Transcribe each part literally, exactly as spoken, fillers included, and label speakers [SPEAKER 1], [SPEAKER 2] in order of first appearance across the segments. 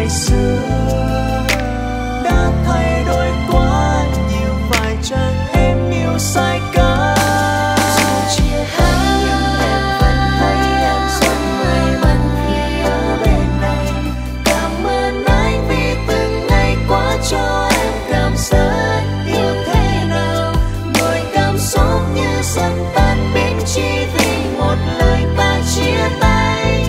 [SPEAKER 1] ngày xưa đã thay đổi quá nhiều, phải chăng em yêu sai cả. Dù chia tay nhưng em vẫn thấy em rất may mắn khi ở bên này. Cảm ơn anh vì từng ngày qua cho em cảm giác yêu thế nào. Mọi cảm xúc như dần tan biến chỉ vì một lời ta chia tay.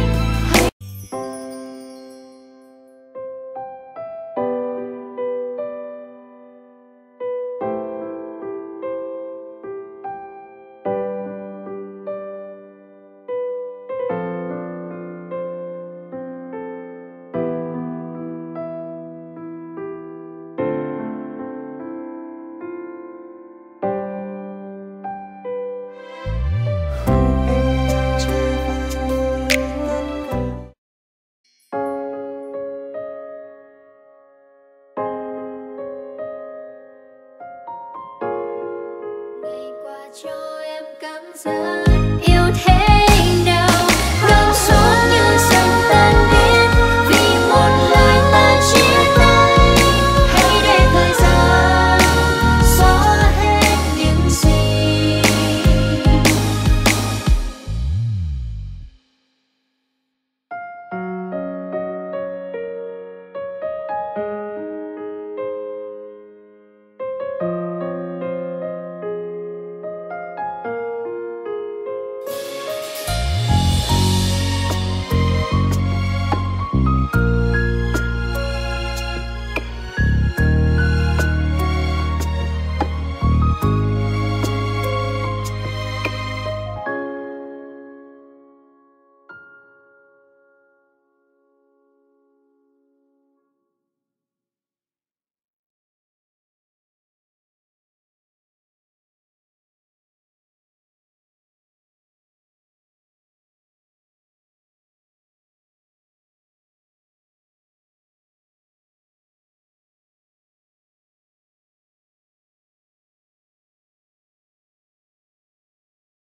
[SPEAKER 2] Ngày qua cho em cảm giác